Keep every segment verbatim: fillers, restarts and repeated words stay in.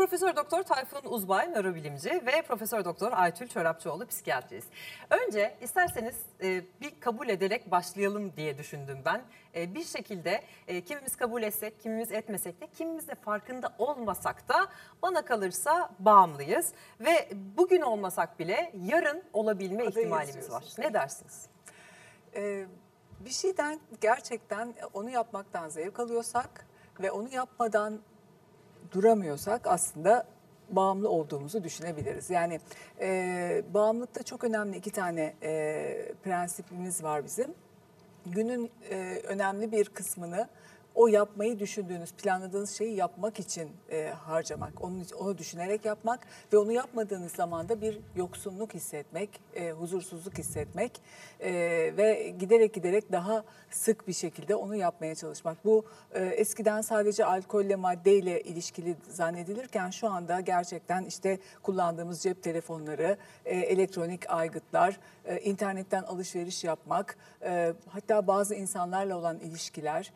Profesör Doktor Tayfun Uzbay nörobilimci ve Profesör Doktor Aytül Çorapçıoğlu psikiyatrist. Önce isterseniz e, bir kabul ederek başlayalım diye düşündüm ben. E, bir şekilde e, kimimiz kabul etsek, kimimiz etmesek de, kimimiz de farkında olmasak da bana kalırsa bağımlıyız. Ve bugün olmasak bile yarın olabilme Adayı ihtimalimiz var. Ne dersiniz? Ee, bir şeyden gerçekten onu yapmaktan zevk alıyorsak ve onu yapmadan duramıyorsak aslında bağımlı olduğumuzu düşünebiliriz. Yani e, bağımlılıkta çok önemli iki tane e, prensibimiz var bizim. Günün e, önemli bir kısmını o yapmayı düşündüğünüz, planladığınız şeyi yapmak için e, harcamak, onu, onu düşünerek yapmak ve onu yapmadığınız zaman da bir yoksunluk hissetmek, e, huzursuzluk hissetmek e, ve giderek giderek daha sık bir şekilde onu yapmaya çalışmak. Bu e, eskiden sadece alkolle, maddeyle ilişkili zannedilirken şu anda gerçekten işte kullandığımız cep telefonları, e, elektronik aygıtlar, e, internetten alışveriş yapmak, e, hatta bazı insanlarla olan ilişkiler,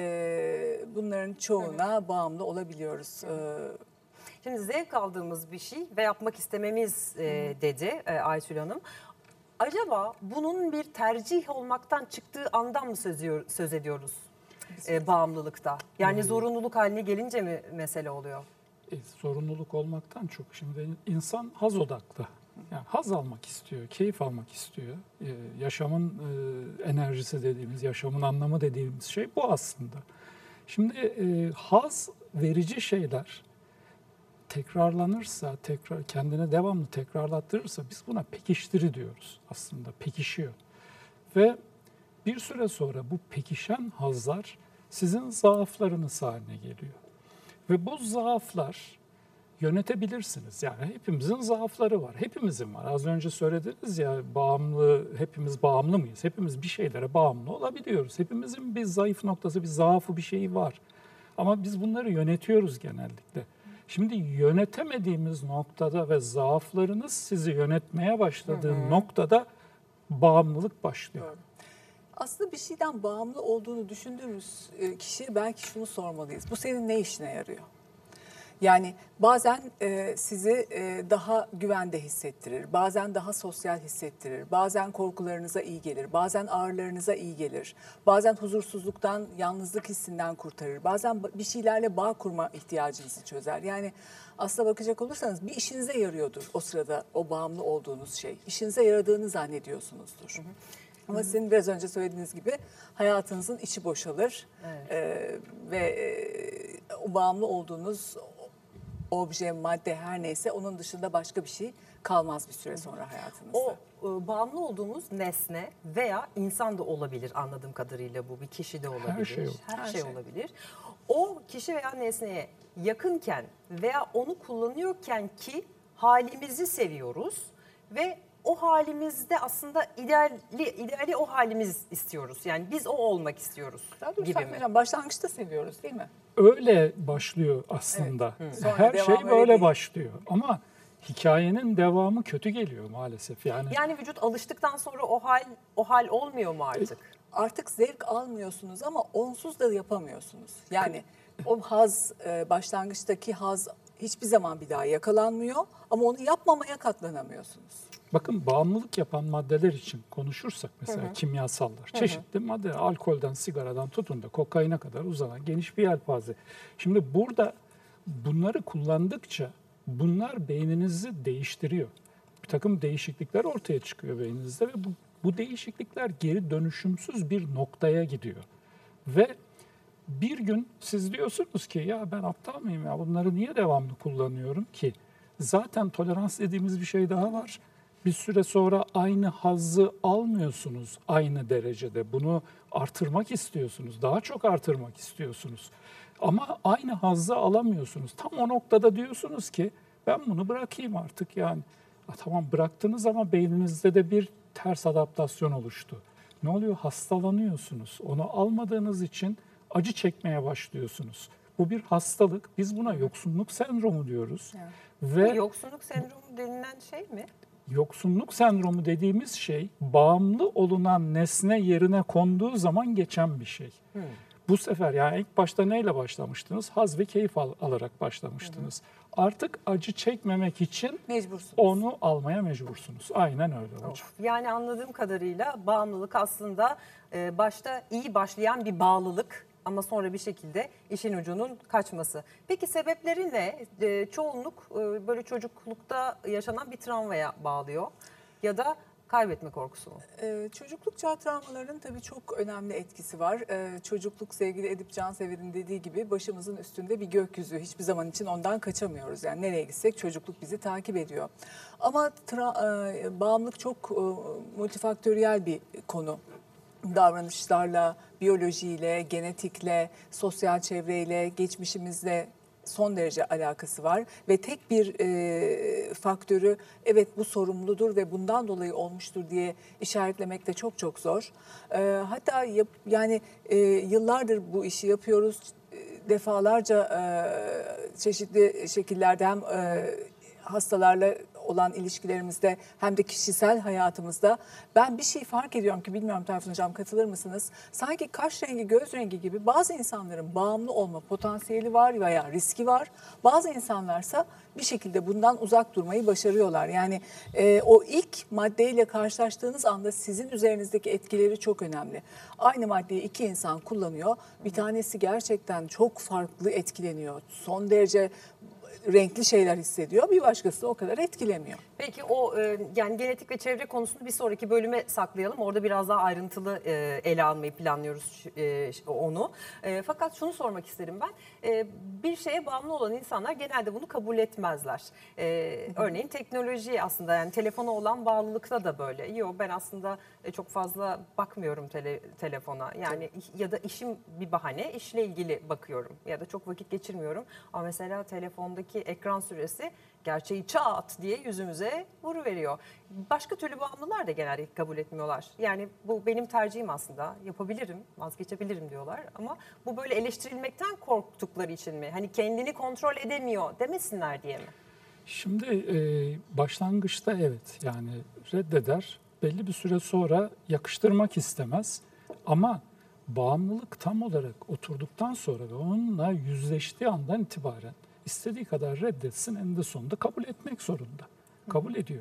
e, bunların çoğuna bağımlı olabiliyoruz. E, Şimdi zevk aldığımız bir şey ve yapmak istememiz e, dedi e, Aytül Hanım. Acaba bunun bir tercih olmaktan çıktığı andan mı söz, söz ediyoruz e, bağımlılıkta? Yani zorunluluk haline gelince mi mesele oluyor? E, zorunluluk olmaktan çok şimdi insan haz odaklı. Yani haz almak istiyor, keyif almak istiyor. Ee, yaşamın e, enerjisi dediğimiz, yaşamın anlamı dediğimiz şey bu aslında. Şimdi e, haz verici şeyler tekrarlanırsa, tekrar kendine devamlı tekrarlattırırsa biz buna pekiştiri diyoruz aslında, pekişiyor. Ve bir süre sonra bu pekişen hazlar sizin zaaflarınız haline geliyor. Ve bu zaaflar yönetebilirsiniz. Yani hepimizin zaafları var. Hepimizin var. Az önce söylediniz ya, bağımlı, hepimiz bağımlı mıyız? Hepimiz bir şeylere bağımlı olabiliyoruz. Hepimizin bir zayıf noktası, bir zaafı, bir şeyi var. Ama biz bunları yönetiyoruz genellikle. Şimdi yönetemediğimiz noktada ve zaaflarınız sizi yönetmeye başladığı hı hı. noktada bağımlılık başlıyor. Doğru. Aslında bir şeyden bağımlı olduğunu düşündüğümüz kişiye belki şunu sormalıyız. Bu senin ne işine yarıyor? Yani bazen e, sizi e, daha güvende hissettirir, bazen daha sosyal hissettirir, bazen korkularınıza iyi gelir, bazen ağrılarınıza iyi gelir, bazen huzursuzluktan, yalnızlık hissinden kurtarır, bazen bir şeylerle bağ kurma ihtiyacınızı çözer. Yani aslına bakacak olursanız bir işinize yarıyordur o sırada o bağımlı olduğunuz şey. İşinize yaradığını zannediyorsunuzdur. Hı hı. Ama sizin biraz önce söylediğiniz gibi hayatınızın içi boşalır, evet. e, ve e, o bağımlı olduğunuz obje, madde her neyse onun dışında başka bir şey kalmaz bir süre sonra hayatınızda. O e, bağımlı olduğumuz nesne veya insan da olabilir anladığım kadarıyla, bu bir kişi de olabilir. Her şey, olur. Her, her şey, şey olabilir. O kişi veya nesneye yakınken veya onu kullanıyorken ki halimizi seviyoruz ve o halimizde aslında ideali, ideali o halimiz istiyoruz. Yani biz o olmak istiyoruz gibi mi? Hocam, başlangıçta seviyoruz değil mi? Öyle başlıyor aslında. Evet. Her şey böyle değil. başlıyor. Ama hikayenin devamı kötü geliyor maalesef. Yani Yani vücut alıştıktan sonra o hal o hal olmuyor mu artık? Artık zevk almıyorsunuz ama onsuz da yapamıyorsunuz. Yani o haz, başlangıçtaki haz hiçbir zaman bir daha yakalanmıyor ama onu yapmamaya katlanamıyorsunuz. Bakın, bağımlılık yapan maddeler için konuşursak mesela, hı hı. kimyasallar, çeşitli hı hı. madde, alkolden, sigaradan tutun da kokaine kadar uzanan geniş bir yelpaze. Şimdi burada bunları kullandıkça bunlar beyninizi değiştiriyor. Bir takım değişiklikler ortaya çıkıyor beyninizde ve bu, bu değişiklikler geri dönüşümsüz bir noktaya gidiyor. Ve bir gün siz diyorsunuz ki ya ben aptal mıyım ya, bunları niye devamlı kullanıyorum ki? Zaten tolerans dediğimiz bir şey daha var. Bir süre sonra aynı hazzı almıyorsunuz aynı derecede. Bunu artırmak istiyorsunuz, daha çok artırmak istiyorsunuz. Ama aynı hazzı alamıyorsunuz. Tam o noktada diyorsunuz ki ben bunu bırakayım artık yani. Tamam, bıraktınız ama beyninizde de bir ters adaptasyon oluştu. Ne oluyor? Hastalanıyorsunuz. Onu almadığınız için acı çekmeye başlıyorsunuz. Bu bir hastalık. Biz buna yoksunluk sendromu diyoruz. Evet. Ve bu yoksunluk sendromu denilen şey mi? Yoksunluk sendromu dediğimiz şey bağımlı olunan nesne yerine konduğu zaman geçen bir şey. Hmm. Bu sefer yani ilk başta neyle başlamıştınız? Haz ve keyif al- alarak başlamıştınız. Hı hı. Artık acı çekmemek için Mecbursunuz. onu almaya mecbursunuz. Aynen öyle hocam. Of. Yani anladığım kadarıyla bağımlılık aslında e, başta iyi başlayan bir bağlılık ama sonra bir şekilde işin ucunun kaçması. Peki sebepleri ne? E, çoğunluk e, böyle çocuklukta yaşanan bir travmaya bağlıyor ya da kaybetme korkusu mu? Ee, çocukluk çağı travmalarının tabii çok önemli etkisi var. Ee, çocukluk sevgili Edip Cansever'in dediği gibi başımızın üstünde bir gökyüzü. Hiçbir zaman için ondan kaçamıyoruz. Yani nereye gitsek çocukluk bizi takip ediyor. Ama tra- e, bağımlılık çok e, multifaktöriyel bir konu. Davranışlarla, biyolojiyle, genetikle, sosyal çevreyle, geçmişimizle son derece alakası var ve tek bir e, faktörü evet bu sorumludur ve bundan dolayı olmuştur diye işaretlemek de çok çok zor. E, hatta yap, yani e, yıllardır bu işi yapıyoruz. E, defalarca e, çeşitli şekillerde hem e, hastalarla olan ilişkilerimizde hem de kişisel hayatımızda ben bir şey fark ediyorum ki bilmiyorum Tayfun Hocam katılır mısınız? Sanki kaş rengi, göz rengi gibi bazı insanların bağımlı olma potansiyeli var veya riski var. Bazı insanlarsa bir şekilde bundan uzak durmayı başarıyorlar. Yani e, o ilk maddeyle karşılaştığınız anda sizin üzerinizdeki etkileri çok önemli. Aynı maddeyi iki insan kullanıyor. Bir tanesi gerçekten çok farklı etkileniyor. Son derece renkli şeyler hissediyor. Bir başkası da o kadar etkilemiyor. Peki o e, yani genetik ve çevre konusunu bir sonraki bölüme saklayalım. Orada biraz daha ayrıntılı e, ele almayı planlıyoruz e, onu. E, fakat şunu sormak isterim ben. E, bir şeye bağımlı olan insanlar genelde bunu kabul etmezler. E, örneğin teknoloji aslında yani telefona olan bağlılıkta da böyle. Yok ben aslında e, çok fazla bakmıyorum tele, telefona. Yani ya da işim bir bahane, işle ilgili bakıyorum ya da çok vakit geçirmiyorum. Ama mesela telefondaki ekran süresi gerçeği çat diye yüzümüze vuruveriyor. Başka türlü bağımlılar da genelde kabul etmiyorlar. Yani bu benim tercihim aslında. Yapabilirim, vazgeçebilirim diyorlar. Ama bu böyle eleştirilmekten korktukları için mi? Hani kendini kontrol edemiyor demesinler diye mi? Şimdi e, başlangıçta evet yani reddeder. Belli bir süre sonra yakıştırmak istemez. Ama bağımlılık tam olarak oturduktan sonra ve onunla yüzleştiği andan itibaren istediği kadar reddetsin eninde sonunda kabul etmek zorunda. Kabul ediyor.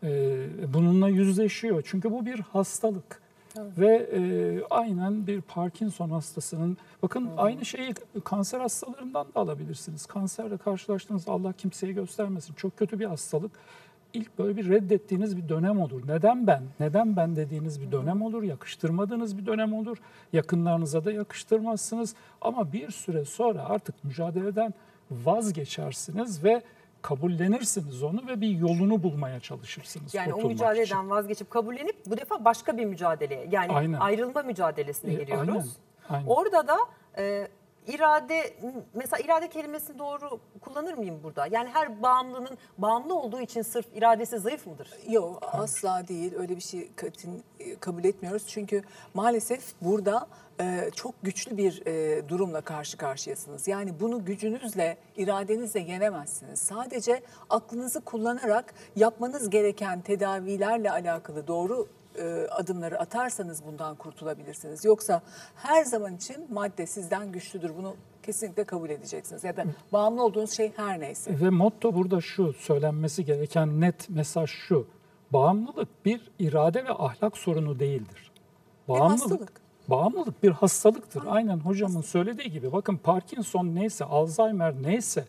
Ee, bununla yüzleşiyor. Çünkü bu bir hastalık. Evet. Ve e, aynen bir Parkinson hastasının, bakın hmm. aynı şeyi kanser hastalarından da alabilirsiniz. Kanserle karşılaştığınızda Allah kimseye göstermesin. Çok kötü bir hastalık. İlk böyle bir reddettiğiniz bir dönem olur. Neden ben? Neden ben dediğiniz bir dönem olur. Yakıştırmadığınız bir dönem olur. Yakınlarınıza da yakıştırmazsınız. Ama bir süre sonra artık mücadeleden vazgeçersiniz ve kabullenirsiniz onu ve bir yolunu bulmaya çalışırsınız. Yani o mücadeleden için. vazgeçip kabullenip bu defa başka bir mücadeleye yani aynen. ayrılma mücadelesine e, giriyoruz. Aynen. Aynen. Orada da e, irade, mesela irade kelimesini doğru kullanır mıyım burada? Yani her bağımlının bağımlı olduğu için sırf iradesi zayıf mıdır? Yok asla değil, öyle bir şey katin, kabul etmiyoruz. Çünkü maalesef burada e, çok güçlü bir e, durumla karşı karşıyasınız. Yani bunu gücünüzle, iradenizle yenemezsiniz. Sadece aklınızı kullanarak yapmanız gereken tedavilerle alakalı doğru adımları atarsanız bundan kurtulabilirsiniz. Yoksa her zaman için madde sizden güçlüdür. Bunu kesinlikle kabul edeceksiniz. Ya da bağımlı olduğunuz şey her neyse. Ve motto burada şu, söylenmesi gereken net mesaj şu. Bağımlılık bir irade ve ahlak sorunu değildir. Bağımlılık, bir hastalık. Bağımlılık bir hastalıktır. Aynen, Aynen hocamın hastalık. söylediği gibi. Bakın Parkinson neyse, Alzheimer neyse,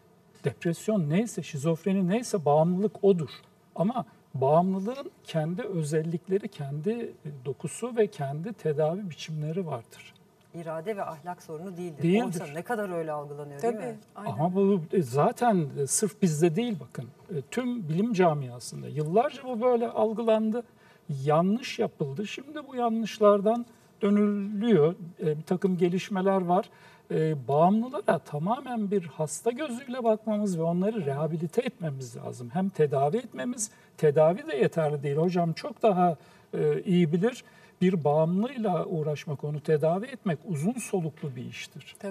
depresyon neyse, şizofreni neyse bağımlılık odur. Ama bağımlılığın kendi özellikleri, kendi dokusu ve kendi tedavi biçimleri vardır. İrade ve ahlak sorunu değildir. Değildir. Oysa ne kadar öyle algılanıyor Tabii, değil mi? Aynen. Ama bu zaten sırf bizde değil bakın. Tüm bilim camiasında yıllarca bu böyle algılandı. Yanlış yapıldı. Şimdi bu yanlışlardan dönülüyor. Bir takım gelişmeler var. E, bağımlılara tamamen bir hasta gözüyle bakmamız ve onları rehabilite etmemiz lazım. Hem tedavi etmemiz, tedavi de yeterli değil. Hocam çok daha e, iyi bilir. Bir bağımlıyla uğraşmak, onu tedavi etmek uzun soluklu bir iştir. Tabii.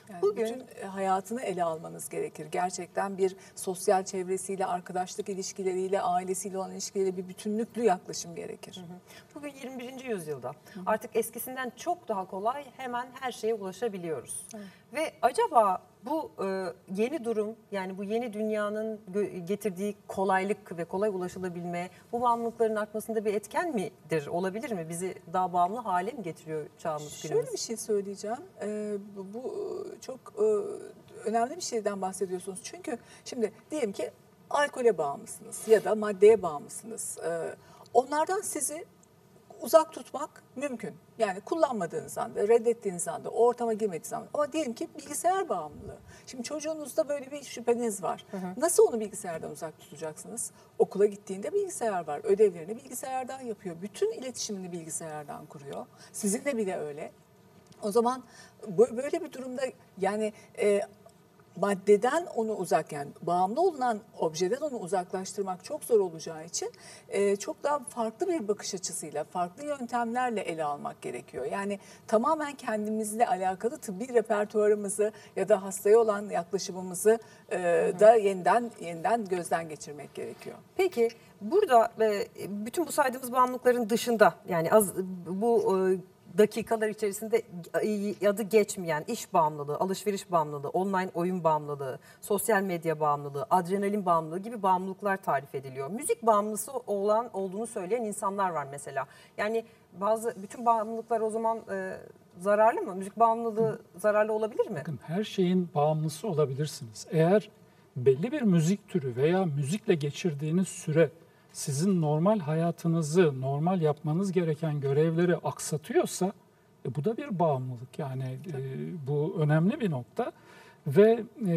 Yani Bugün- bütün hayatını ele almanız gerekir. Gerçekten bir sosyal çevresiyle, arkadaşlık ilişkileriyle, ailesiyle olan ilişkileriyle bir bütünlüklü yaklaşım gerekir. Bugün yirmi birinci yüzyılda artık eskisinden çok daha kolay hemen her şeye ulaşabiliyoruz. Ve acaba bu e, yeni durum, yani bu yeni dünyanın gö- getirdiği kolaylık ve kolay ulaşılabilme, bu bağımlılıkların artmasında bir etken midir? Olabilir mi? Bizi daha bağımlı hale mi getiriyor çağımız, günümüz? Şöyle bir şey söyleyeceğim. Ee, bu, bu çok e, önemli bir şeyden bahsediyorsunuz. Çünkü şimdi diyelim ki alkole bağımlısınız ya da maddeye bağımlısınız. Ee, onlardan sizi uzak tutmak mümkün. Yani kullanmadığınız anda, reddettiğiniz anda, o ortama girmediğiniz anda. Ama diyelim ki bilgisayar bağımlılığı. Şimdi çocuğunuzda böyle bir şüpheniz var. Hı hı. Nasıl onu bilgisayardan uzak tutacaksınız? Okula gittiğinde bilgisayar var. Ödevlerini bilgisayardan yapıyor. Bütün iletişimini bilgisayardan kuruyor. Sizinle bile öyle. O zaman böyle bir durumda yani e, maddeden onu uzak, yani bağımlı olunan objeden onu uzaklaştırmak çok zor olacağı için e, çok daha farklı bir bakış açısıyla, farklı yöntemlerle ele almak gerekiyor. Yani tamamen kendimizle alakalı tıbbi repertuarımızı ya da hastaya olan yaklaşımımızı e, da yeniden yeniden gözden geçirmek gerekiyor. Peki burada e, bütün bu saydığımız bağımlılıkların dışında, yani az bu e, dakikalar içerisinde adı geçmeyen iş bağımlılığı, alışveriş bağımlılığı, online oyun bağımlılığı, sosyal medya bağımlılığı, adrenalin bağımlılığı gibi bağımlılıklar tarif ediliyor. Müzik bağımlısı olan olduğunu söyleyen insanlar var mesela. Yani bazı bütün bağımlılıklar o zaman e, zararlı mı? Müzik bağımlılığı zararlı olabilir mi? Bakın, her şeyin bağımlısı olabilirsiniz. Eğer belli bir müzik türü veya müzikle geçirdiğiniz süre sizin normal hayatınızı, normal yapmanız gereken görevleri aksatıyorsa e, bu da bir bağımlılık. Yani e, bu önemli bir nokta. Ve e,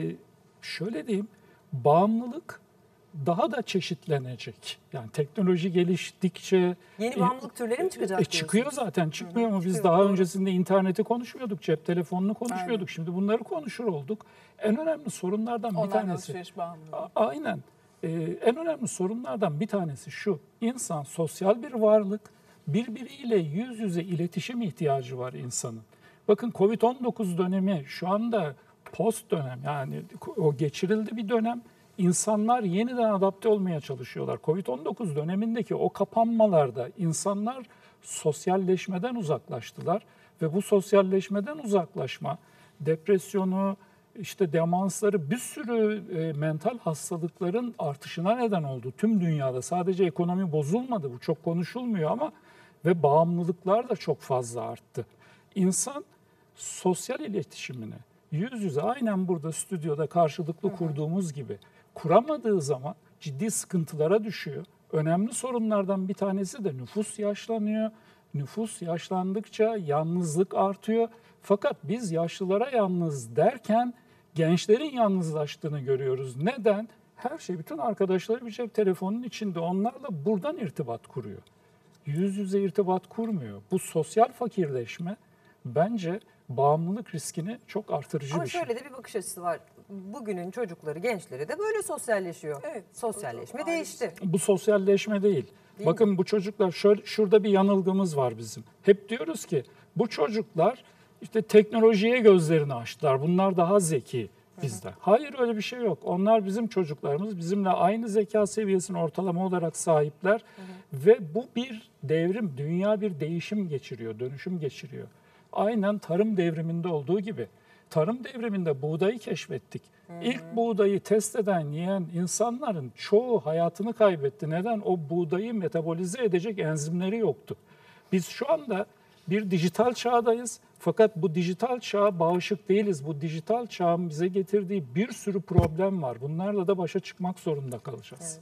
şöyle diyeyim, bağımlılık daha da çeşitlenecek. Yani teknoloji geliştikçe... Yeni bağımlılık türleri mi çıkacak E, çıkıyor diyorsunuz? zaten, çıkmıyor mu? Biz çıkıyor, daha doğru. öncesinde interneti konuşmuyorduk, cep telefonunu konuşmuyorduk. Aynen. Şimdi bunları konuşur olduk. En önemli sorunlardan bir Online tanesi... alışveriş bağımlılığı. A- Aynen. Ee, en önemli sorunlardan bir tanesi şu: İnsan sosyal bir varlık, birbiriyle yüz yüze iletişim ihtiyacı var insanın. Bakın, kovid on dokuz dönemi şu anda post dönem, yani o geçirildi bir dönem. İnsanlar yeniden adapte olmaya çalışıyorlar. kovid on dokuz dönemindeki o kapanmalarda insanlar sosyalleşmeden uzaklaştılar ve bu sosyalleşmeden uzaklaşma depresyonu, İşte demansları, bir sürü e, mental hastalıkların artışına neden oldu tüm dünyada. Sadece ekonomi bozulmadı, bu çok konuşulmuyor ama ve bağımlılıklar da çok fazla arttı. İnsan sosyal iletişimini yüz yüze, aynen burada stüdyoda karşılıklı kurduğumuz gibi kuramadığı zaman ciddi sıkıntılara düşüyor. Önemli sorunlardan bir tanesi de nüfus yaşlanıyor. Nüfus yaşlandıkça yalnızlık artıyor. Fakat biz yaşlılara yalnız derken gençlerin yalnızlaştığını görüyoruz. Neden? Her şey, bütün arkadaşları bir cep telefonunun içinde. Onlarla buradan irtibat kuruyor. Yüz yüze irtibat kurmuyor. Bu sosyal fakirleşme bence bağımlılık riskini çok artırıcı Ama bir şey. şöyle de bir bakış açısı var. Bugünün çocukları, gençleri de böyle sosyalleşiyor. Evet, Sosyalleşme o da ayrı değişti. Bu sosyalleşme değil. Değil Bakın mi? bu çocuklar, şöyle, şurada bir yanılgımız var bizim. Hep diyoruz ki bu çocuklar işte teknolojiye gözlerini açtılar. Bunlar daha zeki bizden. Hayır, öyle bir şey yok. Onlar bizim çocuklarımız. Bizimle aynı zeka seviyesine ortalama olarak sahipler. Hı hı. Ve bu bir devrim. Dünya bir değişim geçiriyor, dönüşüm geçiriyor. Aynen tarım devriminde olduğu gibi. Tarım devriminde buğdayı keşfettik. Hı hı. İlk buğdayı test eden, yiyen insanların çoğu hayatını kaybetti. Neden? O buğdayı metabolize edecek enzimleri yoktu. Biz şu anda bir dijital çağdayız. Fakat bu dijital çağa bağışık değiliz. Bu dijital çağın bize getirdiği bir sürü problem var. Bunlarla da başa çıkmak zorunda kalacağız. Evet.